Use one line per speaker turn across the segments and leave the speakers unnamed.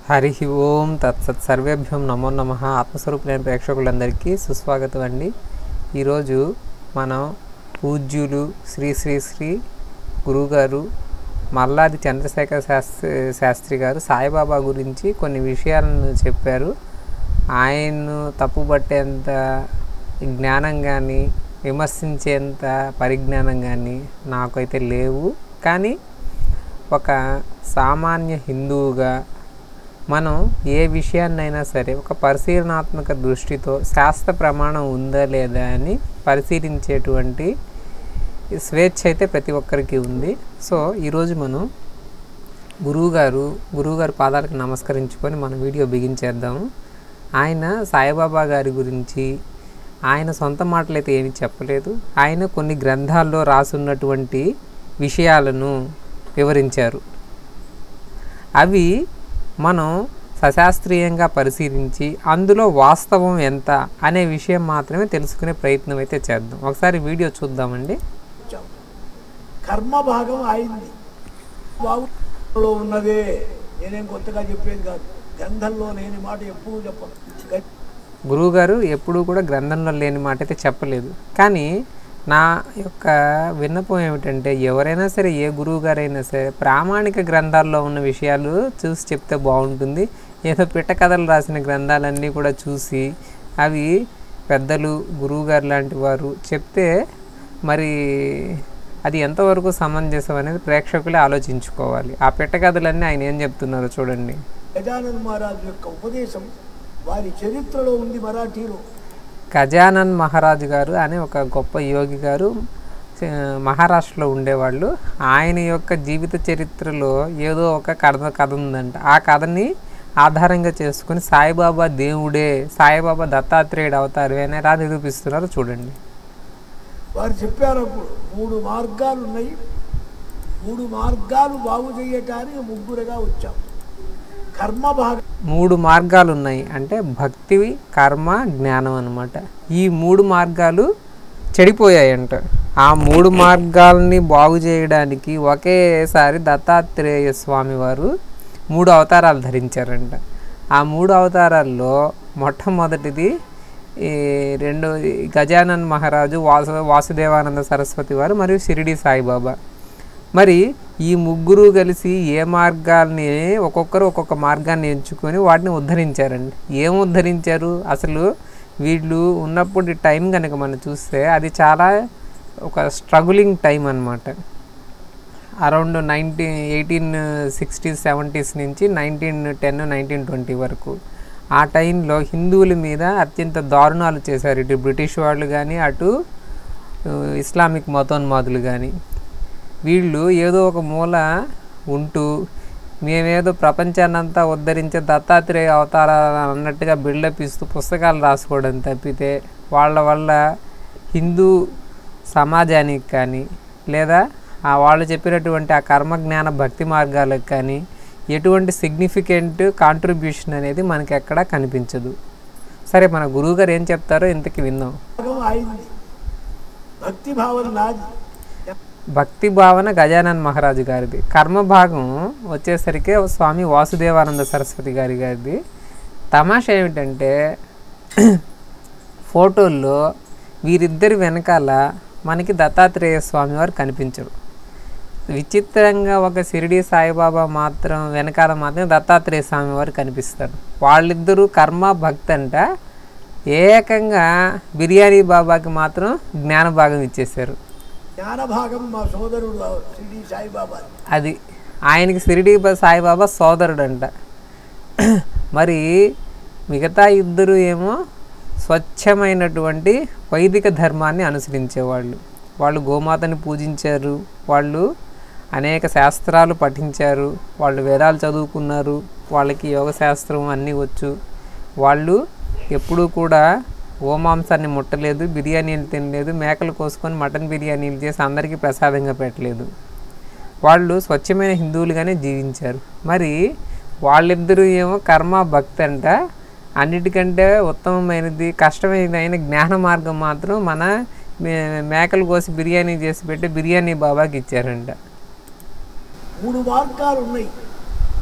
హరి ఓం తత్సత్ సర్వేభ్యం నమో నమః. ఆత్మస్వరూపులైన ప్రేక్షకులందరికీ సుస్వాగతం అండి. ఈరోజు మనం పూజ్యులు శ్రీ శ్రీ శ్రీ గురువుగారు మల్లాది చంద్రశేఖర శాస్త్రి గారు సాయిబాబా గురించి కొన్ని విషయాలను చెప్పారు. ఆయన్ను తప్పుపట్టేంత జ్ఞానం కానీ విమర్శించేంత పరిజ్ఞానం కానీ నాకైతే లేవు. కానీ ఒక సామాన్య హిందువుగా మనం ఏ విషయాన్నైనా సరే ఒక పరిశీలనాత్మక దృష్టితో శాస్త్ర ప్రమాణం ఉందా లేదా అని పరిశీలించేటువంటి స్వేచ్ఛ అయితే ప్రతి ఒక్కరికి ఉంది. సో ఈరోజు మనం గురువుగారు పాదాలకు నమస్కరించుకొని మన వీడియో బిగించేద్దాము. ఆయన సాయిబాబా గారి గురించి ఆయన సొంత మాటలైతే ఏమీ చెప్పలేదు. ఆయన కొన్ని గ్రంథాల్లో రాసున్నటువంటి విషయాలను వివరించారు. అవి మనం సశాస్త్రీయంగా పరిశీలించి అందులో వాస్తవం ఎంత అనే విషయం మాత్రమే తెలుసుకునే ప్రయత్నం అయితే చేద్దాం. ఒకసారి వీడియో చూద్దామండి.
కర్మ భాగం అయింది బాగులో ఉన్నదే, నేనేం కొత్తగా చెప్పేది కాదు. గ్రంథంలో లేని మాట ఎప్పుడూ చెప్పను.
గురువుగారు ఎప్పుడూ కూడా గ్రంథంలో లేని మాట అయితే చెప్పలేదు. కానీ నా యొక్క విన్నపం ఏమిటంటే ఎవరైనా సరే ఏ గురువుగారైనా సరే ప్రామాణిక గ్రంథాల్లో ఉన్న విషయాలు చూసి చెప్తే బాగుంటుంది. ఏదో పిట్టకథలు రాసిన గ్రంథాలన్నీ కూడా చూసి అవి పెద్దలు గురువుగారు లాంటి వారు చెప్తే మరి అది ఎంతవరకు సమంజసం అనేది ప్రేక్షకులే ఆలోచించుకోవాలి. ఆ పిట్టకథలన్నీ ఆయన ఏం చెప్తున్నారో చూడండి.
గజానన్ మహారాజు యొక్క ఉపదేశం వారి చరిత్రలో ఉంది. మరాఠీలో
గజానన్ మహారాజు గారు అనే ఒక గొప్ప యోగి గారు మహారాష్ట్రలో ఉండేవాళ్ళు. ఆయన యొక్క జీవిత చరిత్రలో ఏదో ఒక కథ ఉందంట. ఆ కథని ఆధారంగా చేసుకుని సాయిబాబా దేవుడే, సాయిబాబా దత్తాత్రేయుడు అవతారు అని ఎలా నిరూపిస్తున్నారు చూడండి.
వారు చెప్పారు అప్పుడు 3 మార్గాలు ఉన్నాయి. 3 మార్గాలు బాగు చేయటానికి ముగ్గురుగా వచ్చాం. కర్మ భాగం
3 మార్గాలు ఉన్నాయి అంటే భక్తి, కర్మ, జ్ఞానం అన్నమాట. ఈ 3 మార్గాలు చెడిపోయాయంట. ఆ 3 మార్గాలని బాగు చేయడానికి ఒకేసారి దత్తాత్రేయ స్వామి వారు 3 అవతారాలు ధరించారంట. ఆ 3 అవతారాల్లో మొట్టమొదటిది గజానన్ మహారాజు, వాసుదేవానంద సరస్వతి వారు మరియు షిరిడి సాయిబాబా. మరి ఈ ముగ్గురు కలిసి ఏ మార్గాల్ని ఒక్కొక్కరు ఒక్కొక్క మార్గాన్ని ఎంచుకొని వాటిని ఉద్ధరించారండి. ఏం ఉద్ధరించారు? అసలు వీళ్ళు ఉన్నప్పుడు టైం కనుక మనం చూస్తే అది చాలా ఒక స్ట్రగులింగ్ టైం అన్నమాట. అరౌండ్ 1860s 70s నుంచి 1910 1920 వరకు ఆ టైంలో హిందువుల మీద అత్యంత దారుణాలు చేశారు. ఇటు బ్రిటిష్ వాళ్ళు కానీ అటు ఇస్లామిక్ మతోన్మాదులు కానీ. వీళ్ళు ఏదో ఒక మూల ఉంటూ మేమేదో ప్రపంచాన్నంతా ఉద్ధరించే దత్తాత్రేయ అవతారాలు అన్నట్టుగా బిల్డప్ ఇస్తూ పుస్తకాలు రాసుకోవడం తప్పితే వాళ్ళ వల్ల హిందూ సమాజానికి కానీ లేదా వాళ్ళు చెప్పినటువంటి ఆ కర్మజ్ఞాన భక్తి మార్గాలకు కానీ ఎటువంటి సిగ్నిఫికెంట్ కాంట్రిబ్యూషన్ అనేది మనకి ఎక్కడా కనిపించదు. సరే, మన గురువుగారు ఏం చెప్తారో ఇంతకీ విందాం.
భక్తి భావన నాది.
భక్తి భావన గజానన్ మహారాజు గారిది. కర్మ భాగం వచ్చేసరికి స్వామి వాసుదేవానంద సరస్వతి గారిది. తమాషా ఏమిటంటే ఫోటోల్లో వీరిద్దరి వెనకాల మనకి దత్తాత్రేయ స్వామి వారు కనిపించరు. విచిత్రంగా ఒక షిరిడి సాయిబాబా మాత్రం వెనకాల మాత్రం దత్తాత్రేయ స్వామి వారు కనిపిస్తారు. వాళ్ళిద్దరూ కర్మ భక్తి అంట. ఏకంగా బిర్యానీ బాబాకి మాత్రం జ్ఞాన భాగం ఇచ్చేశారు.
జ్ఞానభాగం మా సోదరుడు షిరిడి సాయిబాబా.
అది ఆయనకి షిరిడి సాయిబాబా సోదరుడు అంట. మరి మిగతా ఇద్దరు ఏమో స్వచ్ఛమైనటువంటి వైదిక ధర్మాన్ని అనుసరించేవాళ్ళు. వాళ్ళు గోమాతని పూజించారు, వాళ్ళు అనేక శాస్త్రాలు పఠించారు, వాళ్ళు వేదాలు చదువుకున్నారు, వాళ్ళకి యోగ శాస్త్రం అన్నీ వచ్చు. వాళ్ళు ఎప్పుడూ కూడా గోమాంసాన్ని ముట్టలేదు, బిర్యానీలు తినలేదు, మేకలు కోసుకొని మటన్ బిర్యానీలు చేసి అందరికీ ప్రసాదంగా పెట్టలేదు. వాళ్ళు స్వచ్ఛమైన హిందువులుగానే జీవించారు. మరి వాళ్ళిద్దరూ ఏమో కర్మ భక్తి అంట. అన్నిటికంటే ఉత్తమమైనది కష్టమైనది అయిన జ్ఞాన మార్గం మాత్రం మన మేకలు కోసి బిర్యానీ చేసి పెట్టి బిర్యానీ బాబాకి ఇచ్చారంట.
3 మార్గాలు ఉన్నాయి.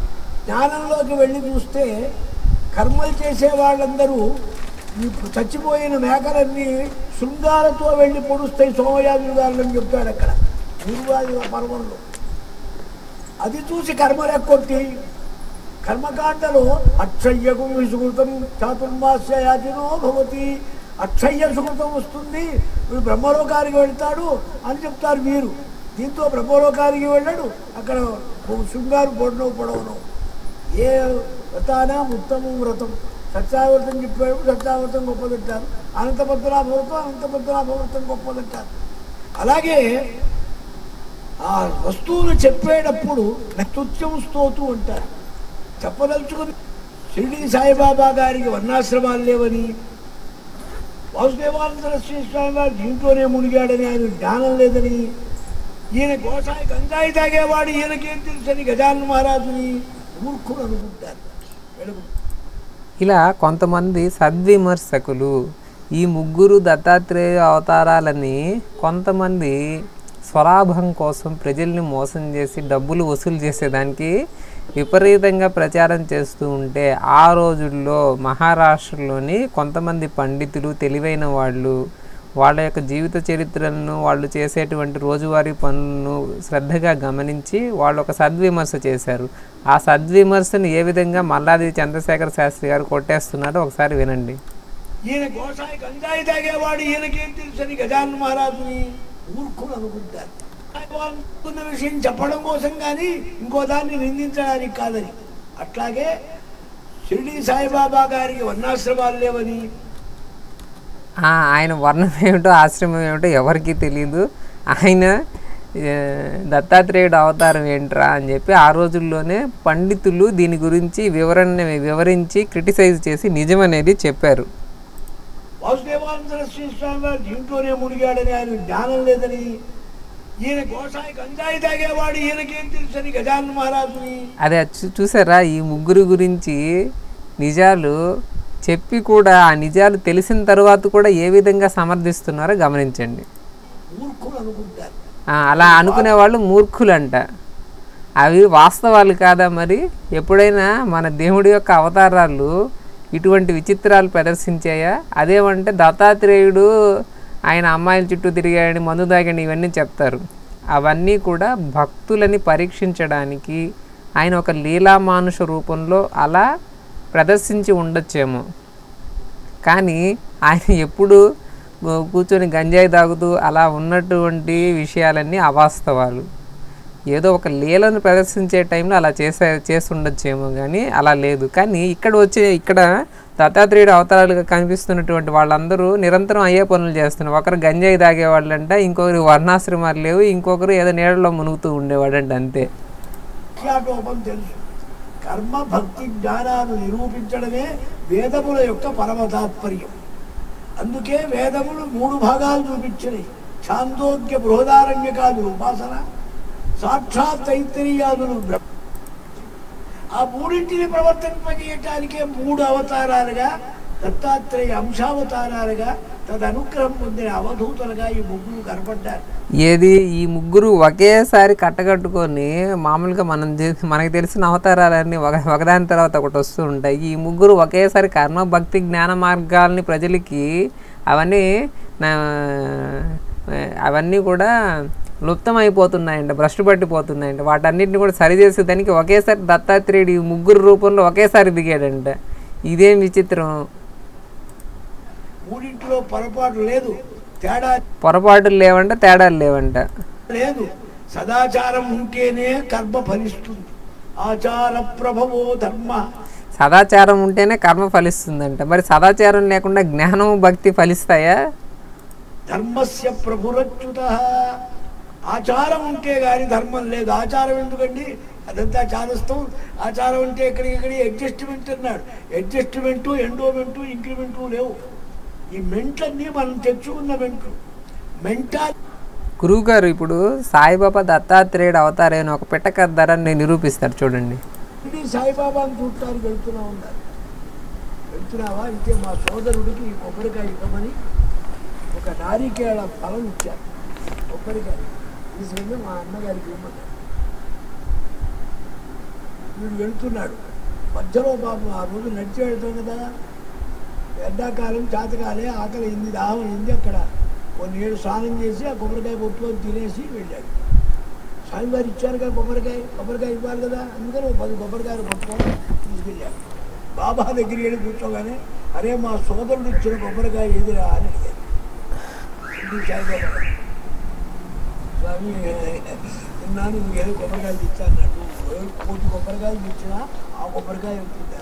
జ్ఞానంలోకి వెళ్ళి చూస్తే కర్మలు చేసే వాళ్ళందరూ ఈ చచ్చిపోయిన మేకలన్నీ శృంగాలతో వెళ్ళి పొడుస్తాయి సోమయాజులు గారు అని చెప్తాడు అక్కడ నిర్వాది పర్వంలో. అది చూసి కర్మలెక్కొట్టి కర్మకాండలో అక్షయ్యకు విసుకృతం చాతుర్మాస్య యాతినో భవతి, అక్షయ్య సుకృతం వస్తుంది, వీడు బ్రహ్మలోకానికి వెళ్తాడు అని చెప్తారు మీరు. దీంతో బ్రహ్మలోకానికి వెళ్ళాడు, అక్కడ శృంగారు పొడవను. ఏ వ్రతానా ఉత్తమం వ్రతం, సత్యావ్రతం చెప్పాడు, సత్యావ్రతం గొప్పదంటారు. అనంతపద్మనాభవ్రతం గొప్పదంటారు. అలాగే ఆ వస్తువులు చెప్పేటప్పుడు తుత్యం స్తోతు అంటారు. చెప్పదలుచుకుని షిరిడి సాయిబాబా గారికి వర్ణాశ్రమాలు లేవని, వాసుదేవానంద స్వామి గారు దీంట్లోనే మునిగాడని, ఆయన జ్ఞానం లేదని, ఈయన గోసాయి గంజాయి తాగేవాడు ఈయనకేం తెలుసని గజానన మహారాజుని మూర్ఖుడు అనుకుంటారు.
ఇలా కొంతమంది సద్విమర్శకులు ఈ ముగ్గురు దత్తాత్రేయ అవతారాలని కొంతమంది స్వలాభం కోసం ప్రజల్ని మోసం చేసి డబ్బులు వసూలు చేసేదానికి విపరీతంగా ప్రచారం చేస్తూ ఉంటే, ఆ రోజుల్లో మహారాష్ట్రలోని కొంతమంది పండితులు తెలివైన వాళ్ళు వాళ్ళ యొక్క జీవిత చరిత్రలను, వాళ్ళు చేసేటువంటి రోజువారీ పనులను శ్రద్ధగా గమనించి వాళ్ళు ఒక సద్విమర్శ చేశారు. ఆ సద్విమర్శను ఏ విధంగా మల్లాది చంద్రశేఖర శాస్త్రి గారు కొట్టేస్తున్నారో ఒకసారి వినండి.
ఈయన గోసాయి గంజాయి తాగేవాడు ఈయనకేం తెలుసని గజానన మహారాజుని మూర్ఖులు అనుకుంటారు. అనుకున్న విషయం చెప్పడం కోసం కానీ ఇంకో దాన్ని నిందించడానికి కాదని. అట్లాగే షిరిడి సాయిబాబా గారికి వర్ణాశ్రమాలు లేవని,
ఆయన వర్ణం ఏమిటో ఆశ్రమం ఏమిటో ఎవరికీ తెలియదు, ఆయన దత్తాత్రేయుడు అవతారం ఏంట్రా అని చెప్పి ఆ రోజుల్లోనే పండితులు దీని గురించి వివరించి క్రిటిసైజ్ చేసి నిజమనేది చెప్పారు.
వాసుదేవానంద స్వామి గారు దీంట్లోనే మునిగాడని, ఆయన జ్ఞానం లేదని, ఈయన గోసాయి గంజాయి తాగేవాడు ఈయనకేం తెలుసని గజానన మహారాజుని.
అదే చూసారా, ఈ ముగ్గురు గురించి నిజాలు చెప్పి కూడా ఆ నిజాలు తెలిసిన తర్వాత కూడా ఏ విధంగా సమర్థిస్తున్నారో గమనించండి.
మూర్ఖులు అనుకుంటారు.
అలా అనుకునే వాళ్ళు మూర్ఖులంట. అవి వాస్తవాలు కాదా? మరి ఎప్పుడైనా మన దేవుడి యొక్క అవతారాలు ఇటువంటి విచిత్రాలు ప్రదర్శించాయా? అదేమంటే దత్తాత్రేయుడు ఆయన అమ్మాయిల చుట్టూ తిరిగాడని, మందు తాగండి, ఇవన్నీ చెప్తారు. అవన్నీ కూడా భక్తులని పరీక్షించడానికి ఆయన ఒక లీలామానుష రూపంలో అలా ప్రదర్శించి ఉండొచ్చేమో. కానీ ఆయన ఎప్పుడు కూర్చొని గంజాయి తాగుతూ అలా ఉన్నటువంటి విషయాలన్నీ అవాస్తవాలు. ఏదో ఒక లీలను ప్రదర్శించే టైంలో అలా చేసి ఉండొచ్చేమో, కానీ అలా లేదు. కానీ ఇక్కడ దత్తాత్రేయుడు అవతారాలుగా కనిపిస్తున్నటువంటి వాళ్ళందరూ నిరంతరం అయ్యే పనులు చేస్తున్నారు. ఒకరు గంజాయి తాగేవాళ్ళంట, ఇంకొకరు వర్ణాశ్రమాలు లేవు, ఇంకొకరు ఏదో నీళ్ళలో మునుగుతూ ఉండేవాడంట. అంతే.
తెలుసు, కర్మ భక్తి జ్ఞానాన్ని నిరూపించడమే వేదముల యొక్క పరమ తాత్పర్యం. అందుకే వేదములు 3 భాగాలు చూపించినాయి. ఛాందోగ్య బృహదారణ్యకాదులు ఉపాసన, సాక్షాత్ తైత్తరీయాదులు బ్రహ్మ. ఆ మూడింటిని ప్రవర్తింపజేయటానికే 3 అవతారాలుగా, దత్తాత్రేయ అంశావతారాలుగా, తదనుగ్రహం పొందిన అవధూతలుగా ఈ ముగ్గురు కనపడ్డారు.
ఏది ఈ ముగ్గురు ఒకేసారి కట్టకట్టుకొని మామూలుగా మనకి తెలిసిన అవతారాలన్నీ ఒకదాని తర్వాత ఒకటి వస్తూ ఉంటాయి. ఈ ముగ్గురు ఒకేసారి కర్మ భక్తి జ్ఞాన మార్గాల్ని ప్రజలకి అవన్నీ కూడా లుప్తమైపోతున్నాయంట, భ్రష్టు పట్టిపోతున్నాయంట. వాటన్నిటిని కూడా సరిచేసేదానికి ఒకేసారి దత్తాత్రేయుడు ఈ ముగ్గురు రూపంలో ఒకేసారి దిగాడంట. ఇదేం విచిత్రం!
మూడింటిలో పొరపాటు లేదు,
పొరపాటులు లేవంట, తేడాలు లేవంట.
లేదు. సదాచారం ఉంటేనే కర్మ ఫలిస్తుంది. ఆచార ప్రభవో ధర్మ.
సదాచారం ఉంటేనే కర్మ ఫలిస్తుందంట. మరి సదాచారం లేకుండా జ్ఞానం భక్తి ఫలిస్తాయా?
ధర్మస్య ప్రభురచ్యుత. ఆచారం ఉంటే గాని ధర్మం లేదు. ఆచారం ఎందుకండి? అదంతా చాలస్తాం. ఆచారం అంటే ఎక్కడికెక్కడి అడ్జస్ట్మెంట్ అన్నాడు. అడ్జస్ట్మెంటు, ఎండోమెంటు, ఇంక్రిమెంటు లేవు. ఈ మెంట్లన్నీ మనం తెచ్చుకున్న మెంటా.
గురువు గారు ఇప్పుడు సాయిబాబా దత్తాత్రేయుడు అవతారైన ఒక పిట్టక ధరని నిరూపిస్తారు చూడండి.
సాయిబాబాను చూడటానికి వెళ్తున్నావా? అయితే మా సోదరుడికి కొబ్బరికాయ ఇవ్వమని ఒక నారికేళ ఫలం ఇచ్చారు. కొబ్బరికాయ తీసుకెళ్ళి మా అన్నగారికి ఇవ్వమన్నారు. వీడు వెళుతున్నాడు. మధ్యలో పాపం ఆ రోజు నడిచి వెళ్తాం కదా, ఎండాకాలం చేతకాలే, ఆకలి అయింది, దాహం అయింది. అక్కడ కొన్ని ఏళ్ళు స్నానం చేసి ఆ కొబ్బరికాయ కొట్టుకొని తినేసి వెళ్ళాడు. స్వామివారు ఇచ్చారు కదా కొబ్బరికాయ ఇవ్వాలి కదా, అందుకని 10 కొబ్బరికాయలు కొట్టుకొని తీసుకెళ్ళాడు. బాబా దగ్గరికి వెళ్ళి కూర్చోగానే, అరే మా సోదరుడు ఇచ్చిన కొబ్బరికాయ ఎదురా అని అడిగారు. సాయిబాబా, స్వామి విన్నాను నువ్వు ఏదో కొబ్బరికాయలు తెచ్చా అన్నట్టు, 1 కొబ్బరికాయలు తెచ్చినా ఆ కొబ్బరికాయ అవుతుందా?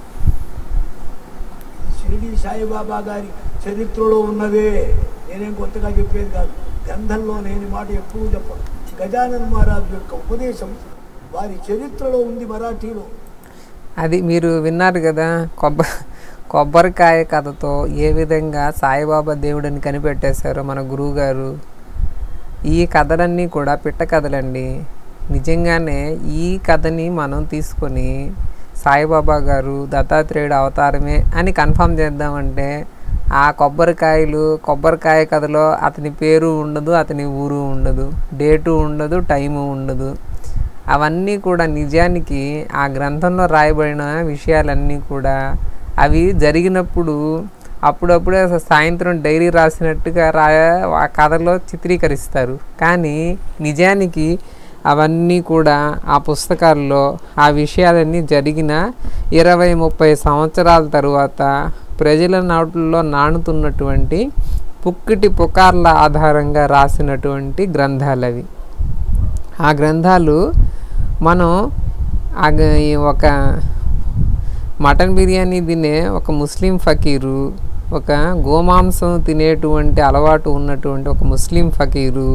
షిరిడి సాయిబాబా గారి చరిత్రలో ఉన్నదే, నేనేం కొత్తగా చెప్పేది కాదు. గ్రంథంలో లేని మాట ఎప్పుడూ చెప్పను. గజానన్ మహారాజు యొక్క ఉపదేశం వారి చరిత్రలో ఉంది మరాఠీలో.
అది మీరు విన్నారు కదా, కొబ్బరికాయ కథతో ఏ విధంగా సాయిబాబా దేవుడిని కనిపెట్టేశారో మన గురువుగారు. ఈ కథలన్నీ కూడా పిట్ట కథలండి. నిజంగానే ఈ కథని మనం తీసుకొని సాయిబాబా గారు దత్తాత్రేయుడు అవతారమే అని కన్ఫర్మ్ చేద్దామంటే, ఆ కొబ్బరికాయ కథలో అతని పేరు ఉండదు, అతని ఊరు ఉండదు, డేటు ఉండదు, టైము ఉండదు. అవన్నీ కూడా నిజానికి ఆ గ్రంథంలో రాయబడిన విషయాలన్నీ కూడా అవి జరిగినప్పుడు అప్పుడప్పుడే సాయంత్రం డైరీ రాసినట్టుగా ఆ కథలో చిత్రీకరిస్తారు. కానీ నిజానికి అవన్నీ కూడా ఆ పుస్తకాల్లో ఆ విషయాలన్నీ జరిగిన 20-30 సంవత్సరాల తరువాత ప్రజల నాటుల్లో నానుతున్నటువంటి పుక్కిటి పుకార్ల ఆధారంగా రాసినటువంటి గ్రంథాలు అవి. ఆ గ్రంథాలు మనం ఒక మటన్ బిర్యానీ తినే ఒక ముస్లిం ఫకీరు, ఒక గోమాంసం తినేటువంటి అలవాటు ఉన్నటువంటి ఒక ముస్లిం ఫకీరు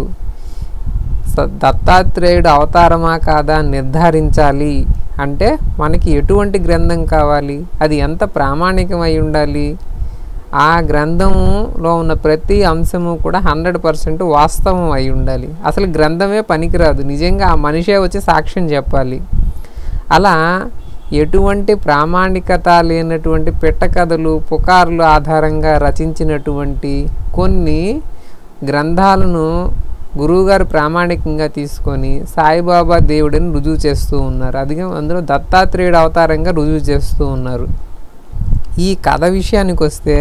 దత్తాత్రేయుడు అవతారమా కాదా నిర్ధారించాలి అంటే మనకి ఎటువంటి గ్రంథం కావాలి, అది ఎంత ప్రామాణికమై ఉండాలి, ఆ గ్రంథంలో ఉన్న ప్రతి అంశము కూడా 100% వాస్తవం అయి ఉండాలి. అసలు గ్రంథమే పనికిరాదు, నిజంగా ఆ మనిషే వచ్చి సాక్ష్యం చెప్పాలి. అలా ఎటువంటి ప్రామాణికత లేనటువంటి పిట్టకథలు పుకార్లు ఆధారంగా రచించినటువంటి కొన్ని గ్రంథాలను గురువుగారు ప్రామాణికంగా తీసుకొని సాయిబాబా దేవుడిని రుజువు చేస్తూ ఉన్నారు. అందులో దత్తాత్రేయుడు అవతారంగా రుజువు చేస్తూ ఉన్నారు. ఈ కథ విషయానికి వస్తే,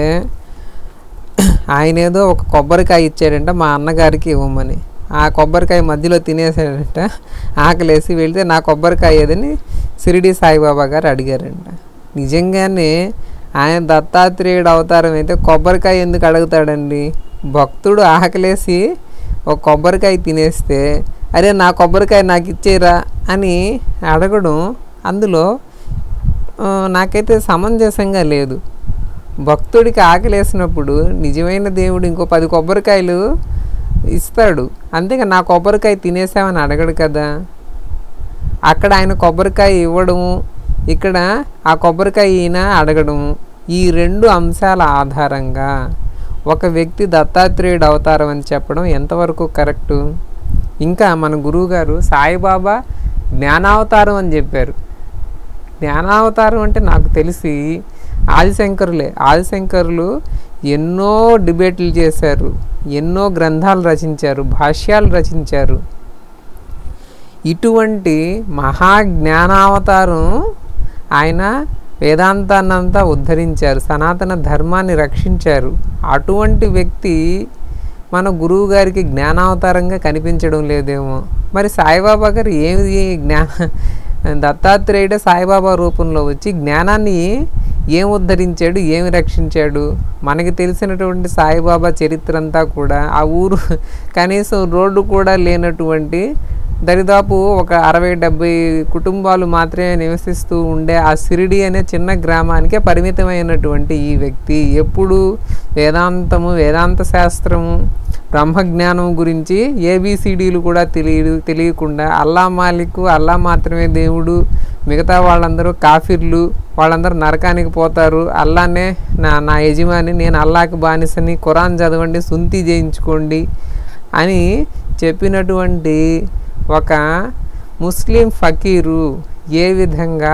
ఆయన ఏదో ఒక కొబ్బరికాయ ఇచ్చాడంట మా అన్నగారికి ఇవ్వమని. ఆ కొబ్బరికాయ మధ్యలో తినేసాడంట. ఆకలేసి వెళ్తే నా కొబ్బరికాయ ఏదని షిరిడి సాయిబాబా గారు అడిగారంట. నిజంగానే ఆయన దత్తాత్రేయుడు అవతారం అయితే కొబ్బరికాయ ఎందుకు అడుగుతాడండి? భక్తుడు ఆకలేసి ఒక కొబ్బరికాయ తినేస్తే అరే నా కొబ్బరికాయ నాకు ఇచ్చేరా అని అడగడం అందులో నాకైతే సమంజసంగా లేదు. భక్తుడికి ఆకలేసినప్పుడు నిజమైన దేవుడు ఇంకో 10 కొబ్బరికాయలు ఇస్తాడు, అంతేగా నా కొబ్బరికాయ తినేసామని అడగడు కదా. అక్కడ ఆయన కొబ్బరికాయ ఇవ్వడము, ఇక్కడ ఆ కొబ్బరికాయ ఈయన అడగడము, ఈ 2 అంశాల ఆధారంగా ఒక వ్యక్తి దత్తాత్రేయుడు అవతారం అని చెప్పడం ఎంతవరకు కరెక్టు? ఇంకా మన గురువుగారు సాయిబాబా జ్ఞానావతారం అని చెప్పారు. జ్ఞానావతారం అంటే నాకు తెలిసి ఆదిశంకరులు ఎన్నో డిబేట్లు చేశారు, ఎన్నో గ్రంథాలు రచించారు, భాష్యాలు రచించారు. ఇటువంటి మహాజ్ఞానావతారం ఆయన వేదాంతాన్నంతా ఉద్ధరించారు, సనాతన ధర్మాన్ని రక్షించారు. అటువంటి వ్యక్తి మన గురువు గారికి జ్ఞానావతారంగా కనిపించడం లేదేమో. మరి సాయిబాబా గారు దత్తాత్రేయుడు సాయిబాబా రూపంలో వచ్చి జ్ఞానాన్ని ఏం ఉద్ధరించాడు, ఏమి రక్షించాడు? మనకి తెలిసినటువంటి సాయిబాబా చరిత్ర అంతా కూడా ఆ ఊరు కనీసం రోడ్డు కూడా లేనటువంటి దరిదాపు ఒక 60-70 కుటుంబాలు మాత్రమే నివసిస్తూ ఉండే ఆ షిరిడి అనే చిన్న గ్రామానికే పరిమితమైనటువంటి ఈ వ్యక్తి ఎప్పుడు వేదాంత శాస్త్రము, బ్రహ్మజ్ఞానం గురించి ABCDలు కూడా తెలియకుండా అల్లా మాలిక్, అల్లా మాత్రమే దేవుడు, మిగతా వాళ్ళందరూ కాఫిర్లు, వాళ్ళందరూ నరకానికి పోతారు, అల్లానే నా యజమాని, నేను అల్లాకి బానిసని, ఖురాన్ చదవండి, సుంతి చేయించుకోండి అని చెప్పినటువంటి ఒక ముస్లిం ఫకీరు ఏ విధంగా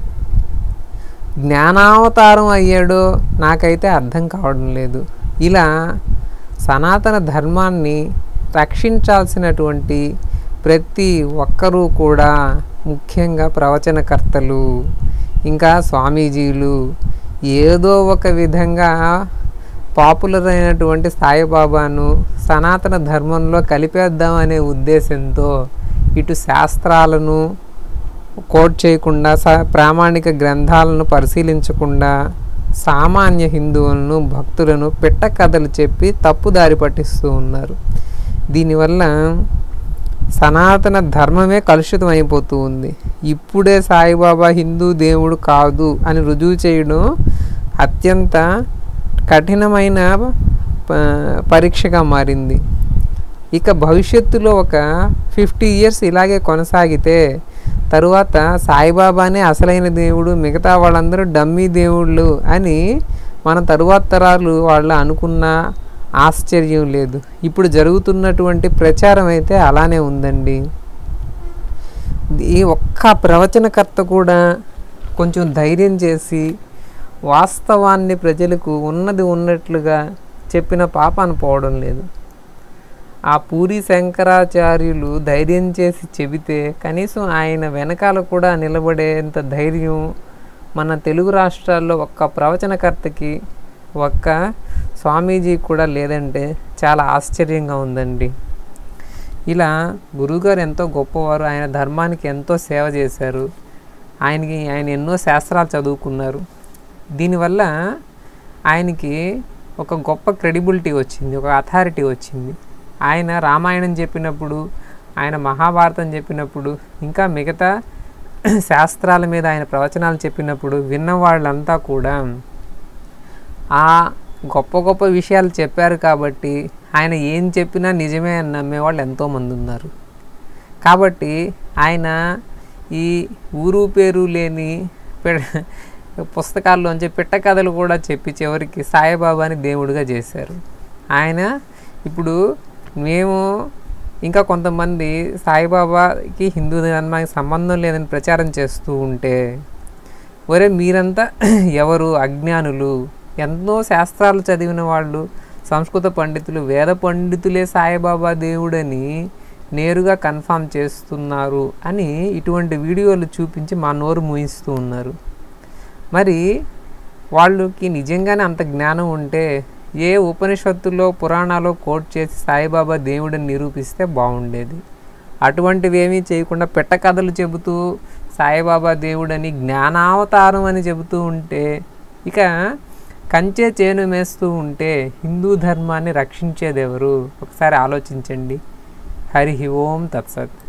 జ్ఞానావతారం అయ్యాడో నాకైతే అర్థం కావడం లేదు. ఇలా సనాతన ధర్మాన్ని రక్షించాల్సినటువంటి ప్రతి ఒక్కరూ కూడా ముఖ్యంగా ప్రవచనకర్తలు ఇంకా స్వామీజీలు ఏదో ఒక విధంగా పాపులర్ అయినటువంటి సాయిబాబాను సనాతన ధర్మంలో కలిపేద్దామనే ఉద్దేశంతో ఇటు శాస్త్రాలను కోట్ చేయకుండా ప్రామాణిక గ్రంథాలను పరిశీలించకుండా సామాన్య హిందువులను భక్తులను పిట్ట కథలు చెప్పి తప్పుదారి పట్టిస్తూ ఉన్నారు. దీనివల్ల సనాతన ధర్మమే కలుషితం అయిపోతూ ఉంది. ఇప్పుడే సాయిబాబా హిందూ దేవుడు కాదు అని రుజువు చేయడం అత్యంత కఠినమైన పరీక్షగా మారింది. ఇక భవిష్యత్తులో ఒక 50 years ఇలాగే కొనసాగితే తరువాత సాయిబాబానే అసలైన దేవుడు, మిగతా వాళ్ళందరూ డమ్మీ దేవుళ్ళు అని మన తరువాత తరాలు వాళ్ళు అనుకున్న ఆశ్చర్యం లేదు. ఇప్పుడు జరుగుతున్నటువంటి ప్రచారం అయితే అలానే ఉందండి. ఈ ఒక్క ప్రవచనకర్త కూడా కొంచెం ధైర్యం చేసి వాస్తవాన్ని ప్రజలకు ఉన్నది ఉన్నట్లుగా చెప్పిన పాపాన పోవడం లేదు. ఆ పూరి శంకరాచార్యులు ధైర్యం చేసి చెబితే కనీసం ఆయన వెనకాల కూడా నిలబడేంత ధైర్యం మన తెలుగు రాష్ట్రాల్లో ఒక్క ప్రవచనకర్తకి ఒక్క స్వామీజీ కూడా లేదంటే చాలా ఆశ్చర్యంగా ఉందండి. ఇలా గురువుగారు ఎంతో గొప్పవారు, ఆయన ధర్మానికి ఎంతో సేవ చేశారు, ఆయన ఎన్నో శాస్త్రాలు చదువుకున్నారు. దీనివల్ల ఆయనకి ఒక గొప్ప క్రెడిబిలిటీ వచ్చింది, ఒక అథారిటీ వచ్చింది. ఆయన రామాయణం చెప్పినప్పుడు, ఆయన మహాభారతం చెప్పినప్పుడు, ఇంకా మిగతా శాస్త్రాల మీద ఆయన ప్రవచనాలు చెప్పినప్పుడు విన్న వాళ్ళంతా కూడా ఆ గొప్ప గొప్ప విషయాలు చెప్పారు కాబట్టి ఆయన ఏం చెప్పినా నిజమే అని నమ్మేవాళ్ళు ఎంతోమంది ఉన్నారు. కాబట్టి ఆయన ఈ ఊరు పేరు లేని పుస్తకాల్లోంచి పిట్ట కథలు కూడా చెప్పి చివరికి సాయిబాబాని దేవుడిగా చేశారు. ఆయన ఇప్పుడు మేము ఇంకా కొంతమంది సాయిబాబాకి హిందూ ధర్మానికి సంబంధం లేదని ప్రచారం చేస్తూ ఉంటే, ఒరే మీరంతా ఎవరు అజ్ఞానులు, ఎన్నో శాస్త్రాలు చదివిన వాళ్ళు, సంస్కృత పండితులు, వేద పండితులే సాయిబాబా దేవుడని నేరుగా కన్ఫామ్ చేస్తున్నారు అని ఇటువంటి వీడియోలు చూపించి మా నోరు మూయిస్తూ ఉన్నారు. మరి వాళ్ళకి నిజంగానే అంత జ్ఞానం ఉంటే ఏ ఉపనిషత్తుల్లో పురాణాల్లో కోట్ చేసి సాయిబాబా దేవుడిని నిరూపిస్తే బాగుండేది. అటువంటివి ఏమీ చేయకుండా పిట్ట కథలు చెబుతూ సాయిబాబా దేవుడని జ్ఞానావతారం అని చెబుతూ ఉంటే, ఇక కంచే చేను మేస్తూ ఉంటే హిందూ ధర్మాన్ని రక్షించేదెవరు? ఒకసారి ఆలోచించండి. హరి ఓం తత్సత్.